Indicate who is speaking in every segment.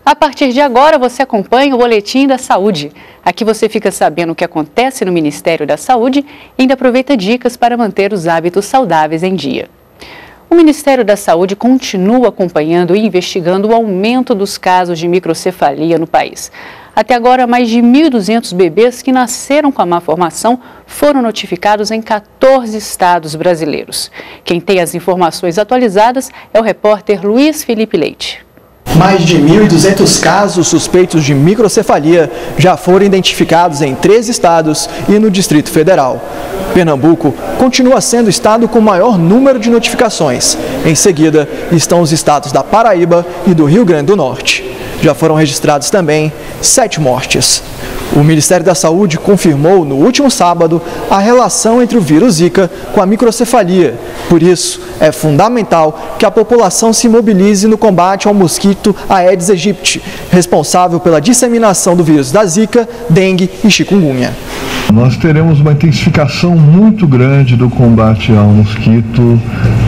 Speaker 1: A partir de agora, você acompanha o Boletim da Saúde. Aqui você fica sabendo o que acontece no Ministério da Saúde e ainda aproveita dicas para manter os hábitos saudáveis em dia. O Ministério da Saúde continua acompanhando e investigando o aumento dos casos de microcefalia no país. Até agora, mais de 1.200 bebês que nasceram com a má formação foram notificados em 14 estados brasileiros. Quem tem as informações atualizadas é o repórter Luiz Felipe Leite.
Speaker 2: Mais de 1.200 casos suspeitos de microcefalia já foram identificados em 13 estados e no Distrito Federal. Pernambuco continua sendo o estado com maior número de notificações. Em seguida, estão os estados da Paraíba e do Rio Grande do Norte. Já foram registrados também 7 mortes. O Ministério da Saúde confirmou no último sábado a relação entre o vírus Zika com a microcefalia. Por isso, é fundamental que a população se mobilize no combate ao mosquito Aedes aegypti, responsável pela disseminação do vírus da Zika, dengue e chikungunya.
Speaker 3: Nós teremos uma intensificação muito grande do combate ao mosquito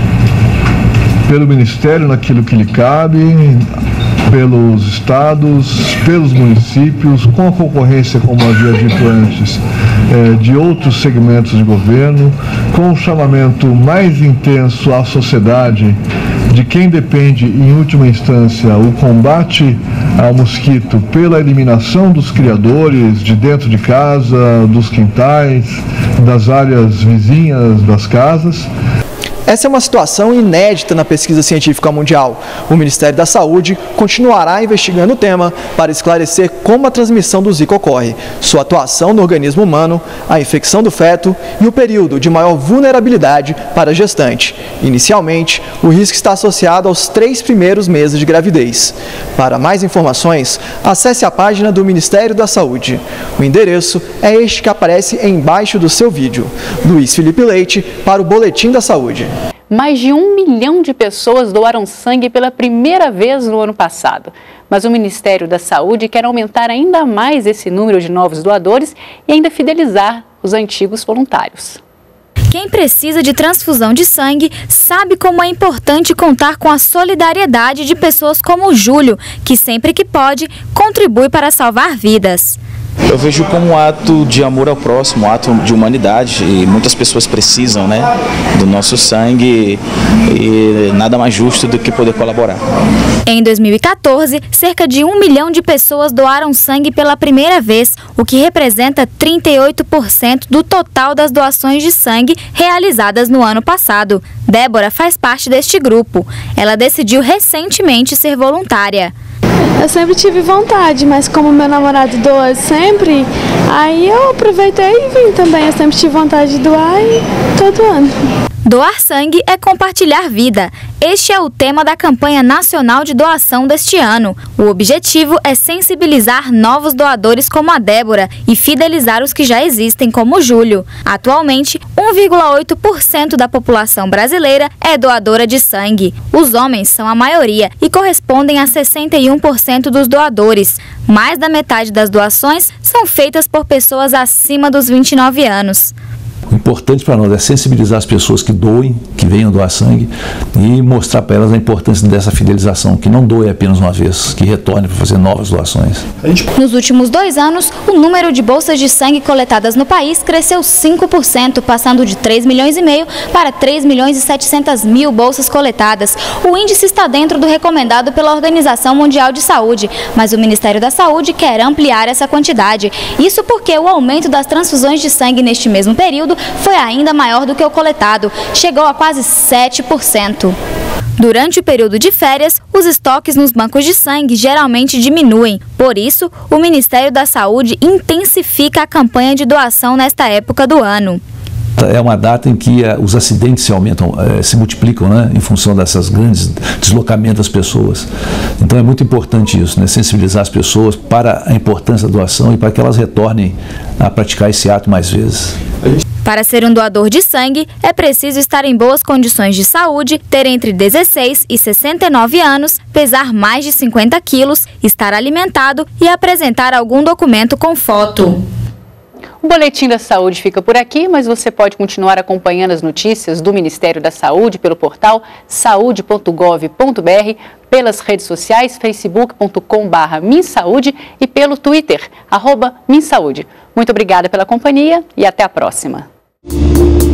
Speaker 3: pelo Ministério naquilo que lhe cabe, pelos estados, pelos municípios, com a concorrência, como havia dito antes, de outros segmentos de governo, com um chamamento mais intenso à sociedade de quem depende, em última instância, o combate ao mosquito pela eliminação dos criadores de dentro de casa, dos quintais, das áreas vizinhas das casas.
Speaker 2: Essa é uma situação inédita na pesquisa científica mundial. O Ministério da Saúde continuará investigando o tema para esclarecer como a transmissão do Zika ocorre, sua atuação no organismo humano, a infecção do feto e o período de maior vulnerabilidade para a gestante. Inicialmente, o risco está associado aos 3 primeiros meses de gravidez. Para mais informações, acesse a página do Ministério da Saúde. O endereço é este que aparece embaixo do seu vídeo. Luiz Felipe Leite para o Boletim da Saúde.
Speaker 1: Mais de 1 milhão de pessoas doaram sangue pela primeira vez no ano passado. Mas o Ministério da Saúde quer aumentar ainda mais esse número de novos doadores e ainda fidelizar os antigos voluntários.
Speaker 4: Quem precisa de transfusão de sangue sabe como é importante contar com a solidariedade de pessoas como o Júlio, que sempre que pode, contribui para salvar vidas.
Speaker 5: Eu vejo como um ato de amor ao próximo, um ato de humanidade, e muitas pessoas precisam, do nosso sangue, e nada mais justo do que poder colaborar.
Speaker 4: Em 2014, cerca de 1 milhão de pessoas doaram sangue pela primeira vez, o que representa 38% do total das doações de sangue realizadas no ano passado. Débora faz parte deste grupo. Ela decidiu recentemente ser voluntária.
Speaker 6: Eu sempre tive vontade, mas como meu namorado doa sempre, aí eu aproveitei e vim também. Eu sempre tive vontade de doar e tô doando.
Speaker 4: Doar sangue é compartilhar vida. Este é o tema da campanha nacional de doação deste ano. O objetivo é sensibilizar novos doadores como a Débora e fidelizar os que já existem como o Júlio. Atualmente, 1,8% da população brasileira é doadora de sangue. Os homens são a maioria e correspondem a 61% dos doadores. Mais da metade das doações são feitas por pessoas acima dos 29 anos.
Speaker 7: O importante para nós é sensibilizar as pessoas que doem, que venham doar sangue, e mostrar para elas a importância dessa fidelização, que não doe apenas uma vez, que retorne para fazer novas doações.
Speaker 4: Nos últimos 2 anos, o número de bolsas de sangue coletadas no país cresceu 5%, passando de 3,5 milhões para 3.700.000 bolsas coletadas. O índice está dentro do recomendado pela Organização Mundial de Saúde, mas o Ministério da Saúde quer ampliar essa quantidade. Isso porque o aumento das transfusões de sangue neste mesmo período foi ainda maior do que o coletado, chegou a quase 7%. Durante o período de férias, os estoques nos bancos de sangue geralmente diminuem. Por isso, o Ministério da Saúde intensifica a campanha de doação nesta época do ano.
Speaker 7: É uma data em que os acidentes se multiplicam, em função desses grandes deslocamentos das pessoas. Então é muito importante isso, sensibilizar as pessoas para a importância da doação e para que elas retornem a praticar esse ato mais vezes.
Speaker 4: Para ser um doador de sangue, é preciso estar em boas condições de saúde, ter entre 16 e 69 anos, pesar mais de 50 quilos, estar alimentado e apresentar algum documento com foto.
Speaker 1: O Boletim da Saúde fica por aqui, mas você pode continuar acompanhando as notícias do Ministério da Saúde pelo portal saude.gov.br, pelas redes sociais facebook.com/minsaude e pelo Twitter, @minsaude. Muito obrigada pela companhia e até a próxima.